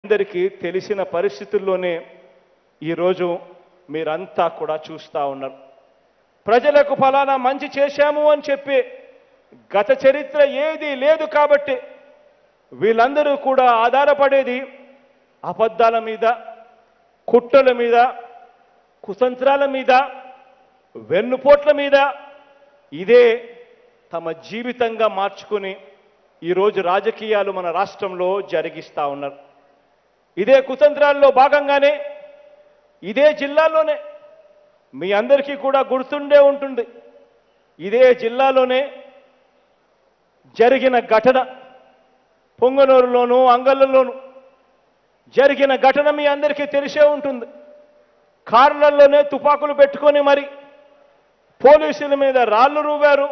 అందరికీ తెలిసిన పరిస్థితుల్లోనే ఈరోజు మీరంతా కూడా చూస్తూ ఉన్నారు. ప్రజలకు ఫలానా మంచి చేశాము అని చెప్పి గత చరిత్ర ఏది లేదు కాబట్టి వీళ్ళందరూ కూడా ఆధారపడేది అబద్ధాల మీద, కుట్రల మీద, కుతంత్రాల మీద, వెన్నుపోట్ల మీద. ఇదే తమ జీవితంగా మార్చుకొని ఈరోజు రాజకీయాలు మన రాష్ట్రంలో జరిగిస్తూ ఉన్నారు. ఇదే కుతంత్రాల్లో భాగంగానే ఇదే జిల్లాలోనే మీ అందరికీ కూడా గుర్తుండే ఉంటుంది, ఇదే జిల్లాలోనే జరిగిన ఘటన, పొంగనూరులోను అంగళ్ళలోను జరిగిన ఘటన మీ అందరికీ తెలిసే ఉంటుంది. కార్లలోనే తుపాకులు పెట్టుకొని మరి పోలీసుల మీద రాళ్లు రూవారు,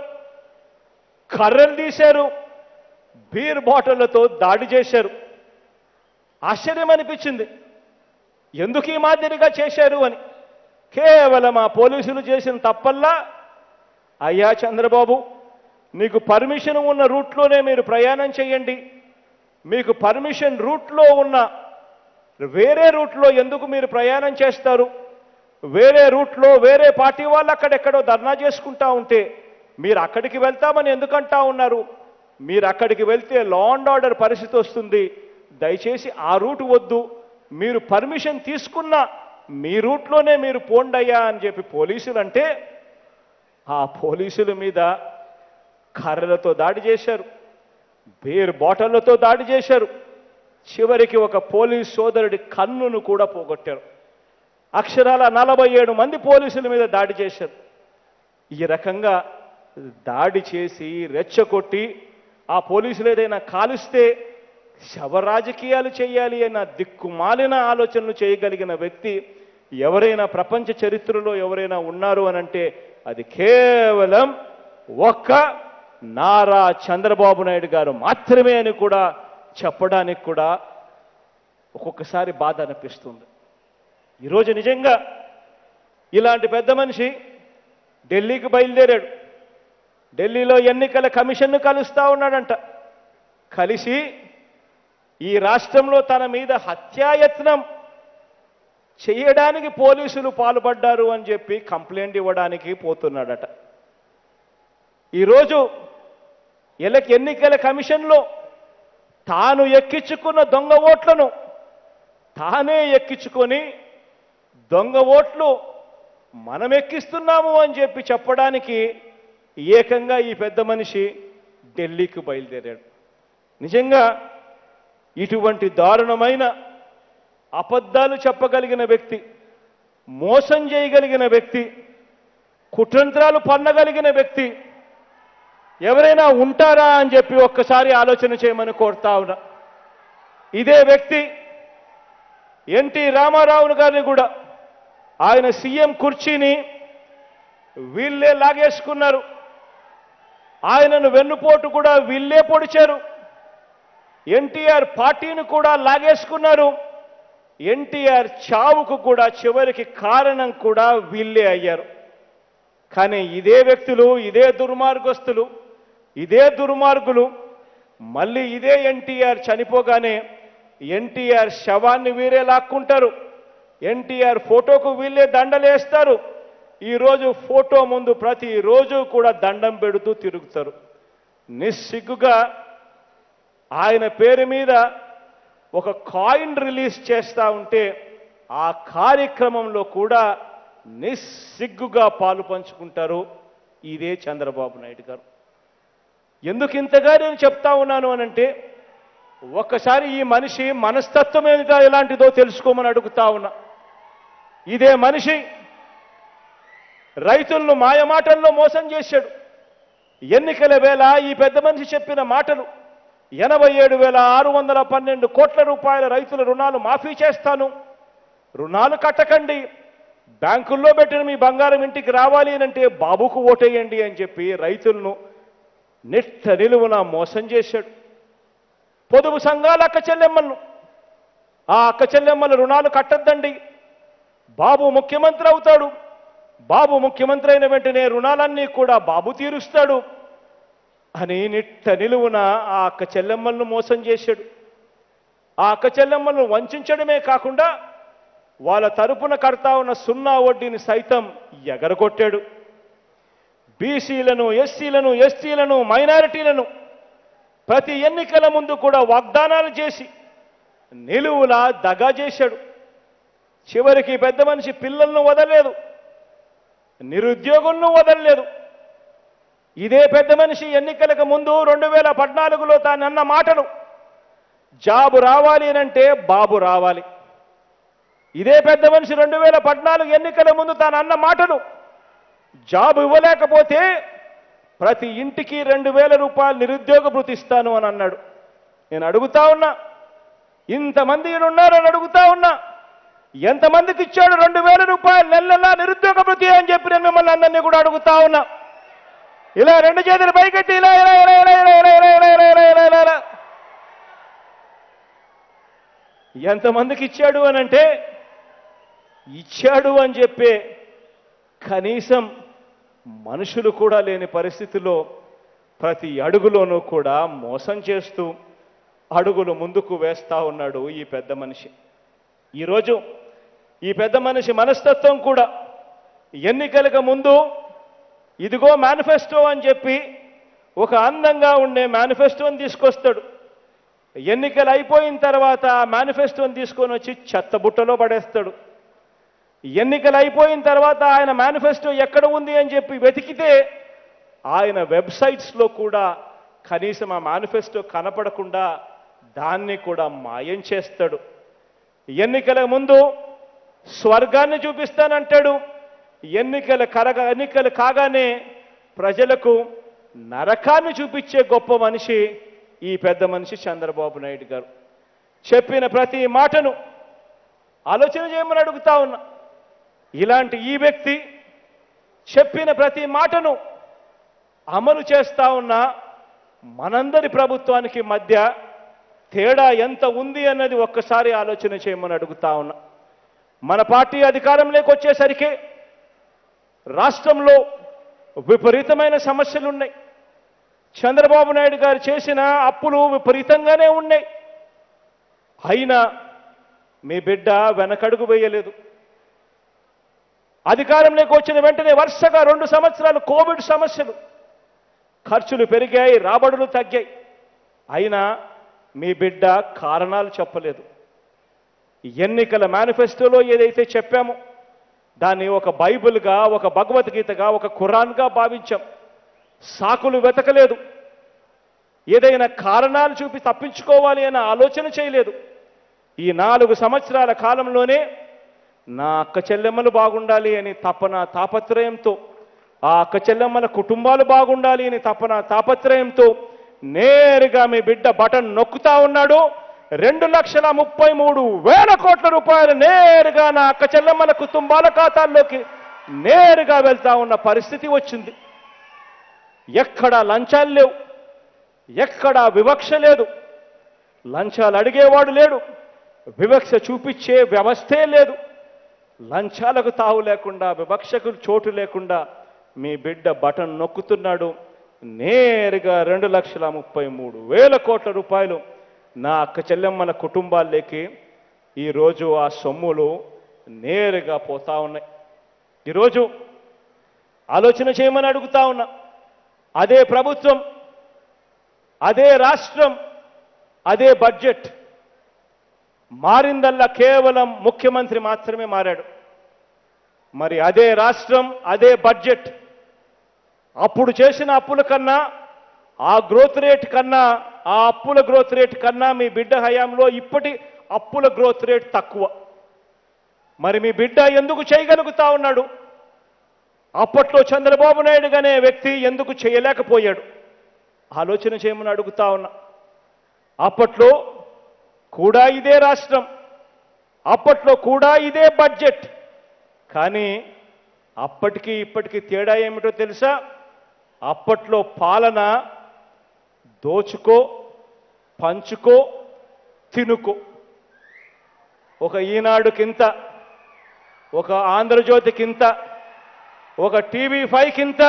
కర్రలు తీశారు, బీర్ బాటిళ్లతో దాడి చేశారు. ఆశ్చర్యం అనిపించింది, ఎందుకు ఈ మాదిరిగా చేశారు అని. కేవలం ఆ పోలీసులు చేసిన తప్పల్లా, అయ్యా చంద్రబాబు, నీకు పర్మిషన్ ఉన్న రూట్లోనే మీరు ప్రయాణం చేయండి, మీకు పర్మిషన్ రూట్లో ఉన్న వేరే రూట్లో ఎందుకు మీరు ప్రయాణం చేస్తారు? వేరే రూట్లో వేరే పార్టీ వాళ్ళు అక్కడెక్కడో ధర్నా చేసుకుంటా ఉంటే మీరు అక్కడికి వెళ్తామని ఎందుకంటా ఉన్నారు? మీరు అక్కడికి వెళ్తే లా అండ్ ఆర్డర్ పరిస్థితి వస్తుంది, దయచేసి ఆ రూట్ వద్దు, మీరు పర్మిషన్ తీసుకున్న మీ రూట్లోనే మీరు పోండయ్యా అని చెప్పి పోలీసులు అంటే ఆ పోలీసుల మీద కర్రలతో దాడి చేశారు, బీర్ బాటిళ్లతో దాడి చేశారు, చివరికి ఒక పోలీస్ సోదరుడి కన్నును కూడా పోగొట్టారు. అక్షరాల 47 మంది పోలీసుల మీద దాడి చేశారు. ఈ రకంగా దాడి చేసి రెచ్చగొట్టి ఆ పోలీసులు ఏదైనా కాలుస్తే శవ రాజకీయాలు చేయాలి అన్న దిక్కుమాలిన ఆలోచనలు చేయగలిగిన వ్యక్తి ఎవరైనా ప్రపంచ చరిత్రలో ఎవరైనా ఉన్నారు అనంటే అది కేవలం ఒక్క నారా చంద్రబాబు నాయుడు గారు మాత్రమే అని కూడా చెప్పడానికి కూడా ఒక్కొక్కసారి బాధ అనిపిస్తుంది. ఈరోజు నిజంగా ఇలాంటి పెద్ద మనిషి ఢిల్లీకి బయలుదేరాడు. ఢిల్లీలో ఎన్నికల కమిషన్ను కలుస్తా ఉన్నాడంట. కలిసి ఈ రాష్ట్రంలో తన మీద హత్యాయత్నం చేయడానికి పోలీసులు పాల్పడ్డారు అని చెప్పి కంప్లైంట్ ఇవ్వడానికి పోతున్నాడట. ఈరోజు ఎన్నికల కమిషన్లో తాను ఎక్కించుకున్న దొంగ ఓట్లను తానే ఎక్కించుకొని దొంగ ఓట్లు మనం ఎక్కిస్తున్నాము అని చెప్పి చెప్పడానికి ఏకంగా ఈ పెద్ద మనిషి ఢిల్లీకి బయలుదేరాడు. నిజంగా ఇటువంటి దారుణమైన అబద్ధాలు చెప్పగలిగిన వ్యక్తి, మోసం చేయగలిగిన వ్యక్తి, కుట్రంత్రాలు పన్నగలిగిన వ్యక్తి ఎవరైనా ఉంటారా అని చెప్పి ఒక్కసారి ఆలోచన చేయమని కోరుతా ఉన్నా. ఇదే వ్యక్తి ఎన్టీ రామారావు గారిని కూడా ఆయన సీఎం కుర్చీని వీళ్ళే లాగేసుకున్నారు, ఆయనను వెన్నుపోటు కూడా వీళ్ళే పొడిచారు, ఎన్టీఆర్ పార్టీని కూడా లాగేసుకున్నారు, ఎన్టీఆర్ చావుకు కూడా చివరికి కారణం కూడా వీళ్ళే అయ్యారు. కానీ ఇదే వ్యక్తులు, ఇదే దుర్మార్గస్తులు, ఇదే దుర్మార్గులు మళ్ళీ ఇదే ఎన్టీఆర్ చనిపోగానే ఎన్టీఆర్ శవాన్ని వీరే లాక్కుంటారు, ఎన్టీఆర్ ఫోటోకు వీళ్ళే దండలేస్తారు. ఈరోజు ఫోటో ముందు ప్రతిరోజు కూడా దండం పెడుతూ తిరుగుతారు. నిస్సిగ్గుగా ఆయన పేరు మీద ఒక కాయిన్ రిలీజ్ చేస్తూ ఉంటే ఆ కార్యక్రమంలో కూడా నిస్సిగ్గుగా పాలు పంచుకుంటారు ఇదే చంద్రబాబు నాయుడు గారు. ఎందుకు ఇంతగా నేను చెప్తా ఉన్నాను అనంటే ఒక్కసారి ఈ మనిషి మనస్తత్వం ఏమిటో ఎలాంటిదో తెలుసుకోమని అడుగుతా ఉన్నా. ఇదే మనిషి రైతులను మాయమాటల్లో మోసం చేశాడు. ఎన్నికల వేళ ఈ పెద్ద మనిషి చెప్పిన మాటలు 87,612 కోట్ల రూపాయల రైతుల రుణాలు మాఫీ చేస్తాను, రుణాలు కట్టకండి, బ్యాంకుల్లో పెట్టిన మీ బంగారం ఇంటికి రావాలి అంటే బాబుకు ఓటేయండి అని చెప్పి రైతులను నిట్ట నిలువున మోసం చేశాడు. పొదుపు సంఘాల అక్క చెల్లెమ్మలను, ఆ అక్క చెల్లెమ్మల రుణాలు కట్టద్దండి, బాబు ముఖ్యమంత్రి అవుతాడు, బాబు ముఖ్యమంత్రి అయిన వెంటనే రుణాలన్నీ కూడా బాబు తీరుస్తాడు అని నిట్ట నిలువున ఆ అక్క చెల్లెమ్మలను మోసం చేశాడు. ఆ అక్క చెల్లెమ్మలను వంచడమే కాకుండా వాళ్ళ తరపున కడతా ఉన్న సున్నా వడ్డీని సైతం ఎగరగొట్టాడు. బీసీలను, ఎస్సీలను, ఎస్టీలను, మైనారిటీలను ప్రతి ఎన్నికల ముందు కూడా వాగ్దానాలు చేసి నిలువులా దగా చేశాడు. చివరికి పెద్ద మనిషి పిల్లలను వదలలేదు, నిరుద్యోగులను వదలలేదు. ఇదే పెద్ద మనిషి ఎన్నికలకు ముందు 2014లో తానన్న మాటలు, జాబు రావాలి అనంటే బాబు రావాలి. ఇదే పెద్ద మనిషి 2014 ఎన్నికల ముందు తాను అన్న మాటలు, జాబు ఇవ్వలేకపోతే ప్రతి ఇంటికి 2000 రూపాయలు నిరుద్యోగ భృతి ఇస్తాను అని అన్నాడు. నేను అడుగుతా ఉన్నా, ఇంతమంది ఉన్నారని అడుగుతా ఉన్నా, ఎంతమందికి ఇచ్చాడు 2000 రూపాయలు నెలలా నిరుద్యోగ భృతి అని చెప్పి నేను మిమ్మల్ని అందరినీ కూడా అడుగుతా ఉన్నా. ఇలా రెండు చేతులు పైకెట్టి ఇలా ఇలా ఇలా ఇలా ఇలా ఇలా ఇలా ఇలా ఇలా ఇలా ఇలా ఇలా ఎంతమందికి ఇచ్చాడు అని అంటే, ఇచ్చాడు అని చెప్పే కనీసం మనుషులు కూడా లేని పరిస్థితిలో ప్రతి అడుగులోనూ కూడా మోసం చేస్తూ అడుగులు ముందుకు వేస్తా ఉన్నాడు ఈ పెద్ద మనిషి. ఈరోజు ఈ పెద్ద మనిషి మనస్తత్వం కూడా ఎన్నికలకు ముందు ఇదిగో మేనిఫెస్టో అని చెప్పి ఒక అందంగా ఉండే మేనిఫెస్టోని తీసుకొస్తాడు. ఎన్నికలు అయిపోయిన తర్వాత ఆ మేనిఫెస్టోని తీసుకొని వచ్చి చెత్తబుట్టలో పడేస్తాడు. ఎన్నికలు అయిపోయిన తర్వాత ఆయన మేనిఫెస్టో ఎక్కడ ఉంది అని చెప్పి వెతికితే ఆయన వెబ్సైట్స్లో కూడా కనీసం ఆ మేనిఫెస్టో కనపడకుండా దాన్ని కూడా మాయం చేస్తాడు. ఎన్నికల ముందు స్వర్గాన్ని చూపిస్తానంటాడు, ఎన్నికలు కాగానే ప్రజలకు నరకాన్ని చూపించే గొప్ప మనిషి ఈ పెద్ద మనిషి చంద్రబాబు నాయుడు గారు. చెప్పిన ప్రతి మాటను ఆలోచన చేయమని అడుగుతా ఉన్నా. ఇలాంటి ఈ వ్యక్తి చెప్పిన ప్రతి మాటను అమలు చేస్తా ఉన్న మనందరి ప్రభుత్వానికి మధ్య తేడా ఎంత ఉంది అన్నది ఒక్కసారి ఆలోచన చేయమని అడుగుతా ఉన్నా. మన పార్టీ అధికారంలోకి వచ్చేసరికి రాష్ట్రంలో విపరీతమైన సమస్యలు ఉన్నాయి. చంద్రబాబు నాయుడు గారు చేసిన అప్పులు విపరీతంగానే ఉన్నాయి. అయినా మీ బిడ్డ వెనకడుగు వేయలేదు. అధికారంలోకి వచ్చిన వెంటనే వరుసగా 2 సంవత్సరాలు కోవిడ్ సమస్యలు, ఖర్చులు పెరిగాయి, రాబడులు తగ్గాయి. అయినా మీ బిడ్డ కారణాలు చెప్పలేదు. ఎన్నికల మేనిఫెస్టోలో ఏదైతే చెప్పామో దాన్ని ఒక బైబిల్గా, ఒక భగవద్గీతగా, ఒక ఖురాన్గా భావించాం. సాకులు వెతకలేదు. ఏదైనా కారణాలు చూపి తప్పించుకోవాలి అన్న ఆలోచన చేయలేదు. ఈ 4 సంవత్సరాల కాలంలోనే నా అక్క చెల్లెమ్మలు బాగుండాలి అని తపన తాపత్రయంతో, ఆ అక్క చెల్లెమ్మల కుటుంబాలు బాగుండాలి అని తపన తాపత్రయంతో నేరుగా మీ బిడ్డ బటన్ నొక్కుతా ఉన్నాడు. 2,33,000 కోట్ల రూపాయలు నేరుగా నా అక్క చెల్లెమ్మల కుటుంబాల ఖాతాల్లోకి నేరుగా వెళ్తా ఉన్న పరిస్థితి వచ్చింది. ఎక్కడా లంచాలు లేవు, ఎక్కడా వివక్ష లేదు, లంచాలు అడిగేవాడు లేడు, వివక్ష చూపించే వ్యవస్థే లేదు. లంచాలకు తావు లేకుండా, వివక్షకు చోటు లేకుండా మీ బిడ్డ బటన్ నొక్కుతున్నాడు. నేరుగా 2,33,000 కోట్ల రూపాయలు నా అక్క చెల్లెమ్మల కుటుంబాల్లోకి ఈరోజు ఆ సొమ్ములు నేరుగా పోతా ఉన్నాయి. ఈరోజు ఆలోచన చేయమని అడుగుతా ఉన్నా. అదే ప్రభుత్వం, అదే రాష్ట్రం, అదే బడ్జెట్ మారిందల్లా కేవలం ముఖ్యమంత్రి మాత్రమే మారాడు. మరి అదే రాష్ట్రం, అదే బడ్జెట్ అప్పుడు చేసిన అప్పుల కన్నా, ఆ గ్రోత్ రేట్ కన్నా, ఆ అప్పుల గ్రోత్ రేట్ కన్నా మీ బిడ్డ హయాంలో ఇప్పటి అప్పుల గ్రోత్ రేట్ తక్కువ. మరి మీ బిడ్డ ఎందుకు చేయగలుగుతా ఉన్నాడు? అప్పట్లో చంద్రబాబు నాయుడు అనే వ్యక్తి ఎందుకు చేయలేకపోయాడు? ఆలోచన చేయమని అడుగుతా ఉన్నా. అప్పట్లో కూడా ఇదే రాష్ట్రం, అప్పట్లో కూడా ఇదే బడ్జెట్. కానీ అప్పటికి ఇప్పటికి తేడా ఏమిటో తెలుసా? అప్పట్లో పాలన దోచుకో, పంచుకో, తినుకో. ఒక ఈనాడుకింత, ఒక ఆంధ్రజ్యోతికింత, ఒక TV5కింత,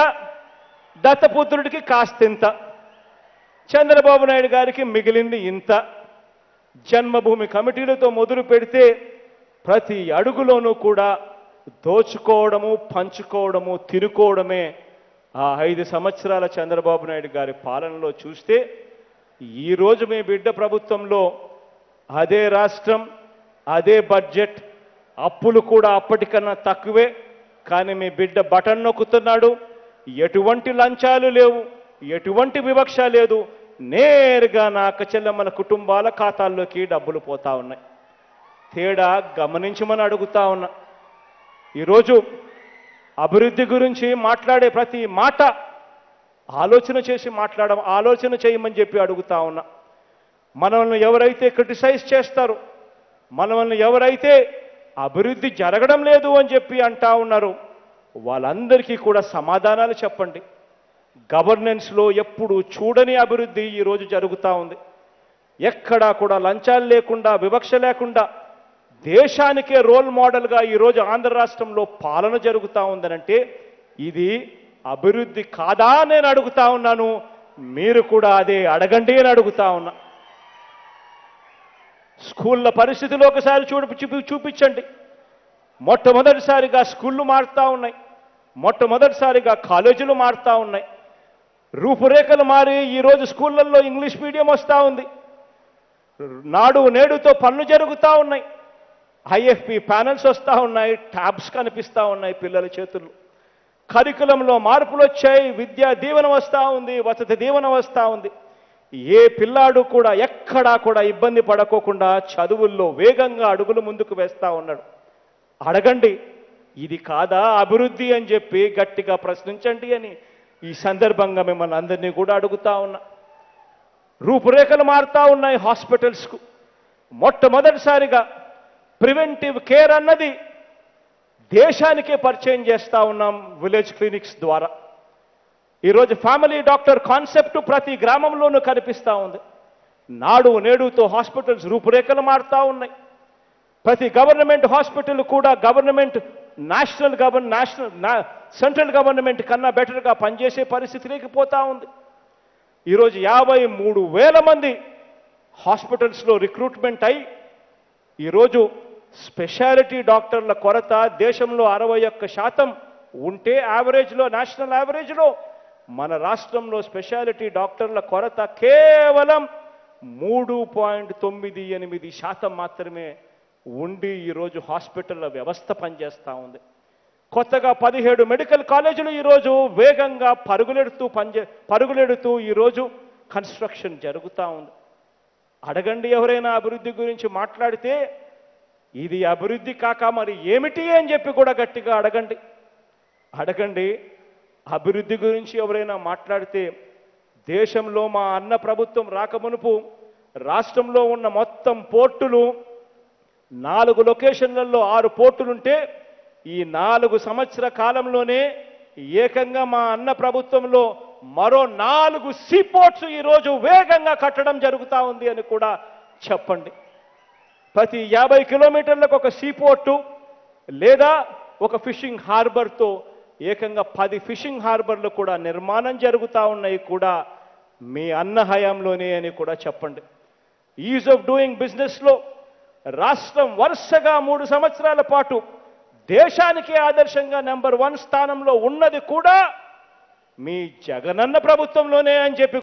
దత్తపుత్రుడికి కాస్తింత, చంద్రబాబు నాయుడు గారికి మిగిలింది ఇంత. జన్మభూమి కమిటీలతో మొదలు పెడితే ప్రతి అడుగులోనూ కూడా దోచుకోవడము, పంచుకోవడము, తినుకోవడమే ఆ 5 సంవత్సరాల చంద్రబాబు నాయుడు గారి పాలనలో చూస్తే, ఈరోజు మీ బిడ్డ ప్రభుత్వంలో అదే రాష్ట్రం, అదే బడ్జెట్, అప్పులు కూడా అప్పటికన్నా తక్కువే. కానీ మీ బిడ్డ బటన్ నొక్కుతున్నాడు. ఎటువంటి లంచాలు లేవు, ఎటువంటి వివక్ష లేదు. నేరుగా నా అక్కచెల్లెమ్మల కుటుంబాల ఖాతాల్లోకి డబ్బులు పోతా ఉన్నాయి. తేడా గమనించమని అడుగుతా ఉన్నా. ఈరోజు అభివృద్ధి గురించి మాట్లాడే ప్రతి మాట ఆలోచన చేయమని చెప్పి అడుగుతా ఉన్నా. మనల్ని ఎవరైతే క్రిటిసైజ్ చేస్తారో, మనల్ని ఎవరైతే అభివృద్ధి జరగడం లేదు అని చెప్పి అంటా ఉన్నారు, వాళ్ళందరికీ కూడా సమాధానాలు చెప్పండి. గవర్నెన్స్లో ఎప్పుడు చూడని అభివృద్ధి ఈరోజు జరుగుతూ ఉంది. ఎక్కడా కూడా లంచాలు లేకుండా, వివక్ష లేకుండా దేశానికే రోల్ మోడల్గా ఈరోజు ఆంధ్ర రాష్ట్రంలో పాలన జరుగుతూ ఉందనంటే ఇది అభివృద్ధి కాదా నేను అడుగుతా ఉన్నాను. మీరు కూడా అదే అడగండి అని అడుగుతా ఉన్నా. స్కూళ్ళ పరిస్థితులు ఒకసారి చూపించండి. మొట్టమొదటిసారిగా స్కూళ్ళు మారుతా ఉన్నాయి, మొట్టమొదటిసారిగా కాలేజీలు మారుతా ఉన్నాయి. రూపురేఖలు మారి ఈరోజు స్కూళ్ళల్లో ఇంగ్లీష్ మీడియం వస్తూ ఉంది. నాడు నేడుతో పనులు జరుగుతూ ఉన్నాయి. ఐఎఫ్పి ప్యానల్స్ వస్తూ ఉన్నాయి, ట్యాబ్స్ కనిపిస్తూ ఉన్నాయి పిల్లల చేతుల్లో. కరికులంలో మార్పులు వచ్చాయి, విద్యా దీవెన వస్తూ ఉంది, వసతి దీవెన వస్తూ ఉంది. ఏ పిల్లాడు కూడా ఎక్కడా కూడా ఇబ్బంది పడకోకుండా చదువుల్లో వేగంగా అడుగులు ముందుకు వేస్తూ ఉన్నాడు. అడగండి, ఇది కాదా అభివృద్ధి అని చెప్పి గట్టిగా ప్రశ్నించండి అని ఈ సందర్భంగా మిమ్మల్ని అందరినీ కూడా అడుగుతా ఉన్నా. రూపురేఖలు మారుతా ఉన్నాయి హాస్పిటల్స్కు. మొట్టమొదటిసారిగా ప్రివెంటివ్ కేర్ అన్నది దేశానికే పరిచయం చేస్తూ ఉన్నాం విలేజ్ క్లినిక్స్ ద్వారా. ఈరోజు ఫ్యామిలీ డాక్టర్ కాన్సెప్ట్ ప్రతి గ్రామంలోనూ కనిపిస్తూ ఉంది. నాడు నేడుతో హాస్పిటల్స్ రూపురేఖలు మారుతూ ఉన్నాయి. ప్రతి గవర్నమెంట్ హాస్పిటల్ కూడా సెంట్రల్ గవర్నమెంట్ కన్నా బెటర్గా పనిచేసే పరిస్థితి లేకపోతా ఉంది. ఈరోజు 53,000 మంది హాస్పిటల్స్లో రిక్రూట్మెంట్ అయి ఈరోజు స్పెషాలిటీ డాక్టర్ల కొరత దేశంలో 61% ఉంటే యావరేజ్లో, నేషనల్ యావరేజ్లో మన రాష్ట్రంలో స్పెషాలిటీ డాక్టర్ల కొరత కేవలం 3.98% మాత్రమే ఉండి ఈరోజు హాస్పిటల్ల వ్యవస్థ పనిచేస్తూ ఉంది. కొత్తగా 17 మెడికల్ కాలేజీలు ఈరోజు వేగంగా పరుగులెడుతూ ఈరోజు కన్స్ట్రక్షన్ జరుగుతూ ఉంది. అడగండి, ఎవరైనా అభివృద్ధి గురించి మాట్లాడితే ఇది అభివృద్ధి కాక మరి ఏమిటి అని చెప్పి కూడా గట్టిగా అడగండి. అభివృద్ధి గురించి ఎవరైనా మాట్లాడితే దేశంలో మా అన్న ప్రభుత్వం రాకమునుపు రాష్ట్రంలో ఉన్న మొత్తం పోర్టులు 4 లొకేషన్లలో 6 పోర్టులుంటే ఈ 4 సంవత్సర కాలంలోనే ఏకంగా మా అన్న ప్రభుత్వంలో మరో 4 సీపోర్ట్స్ ఈరోజు వేగంగా కట్టడం జరుగుతూ ఉంది అని కూడా చెప్పండి. ప్రతి 50 కిలోమీటర్లకు ఒక సీపోర్టు లేదా ఒక ఫిషింగ్ హార్బర్తో ఏకంగా 10 ఫిషింగ్ హార్బర్లు కూడా నిర్మాణం జరుగుతూ ఉన్నాయి కూడా మీ అన్న హయాంలోనే అని కూడా చెప్పండి. ఈజ్ ఆఫ్ డూయింగ్ బిజినెస్లో రాష్ట్రం వరుసగా 3 సంవత్సరాల పాటు దేశానికి ఆదర్శంగా నెంబర్ 1 స్థానంలో ఉన్నది కూడా మీ జగనన్న ప్రభుత్వంలోనే అని చెప్పి